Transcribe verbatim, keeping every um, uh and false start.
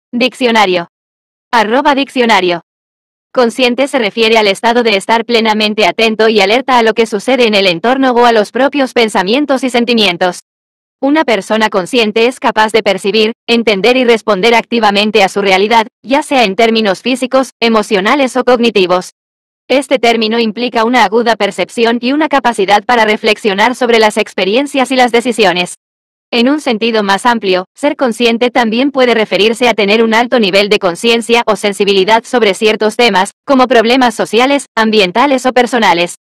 Diccionario. Arroba diccionario. Consciente se refiere al estado de estar plenamente atento y alerta a lo que sucede en el entorno o a los propios pensamientos y sentimientos. Una persona consciente es capaz de percibir, entender y responder activamente a su realidad, ya sea en términos físicos, emocionales o cognitivos. Este término implica una aguda percepción y una capacidad para reflexionar sobre las experiencias y las decisiones. En un sentido más amplio, ser consciente también puede referirse a tener un alto nivel de conciencia o sensibilidad sobre ciertos temas, como problemas sociales, ambientales o personales.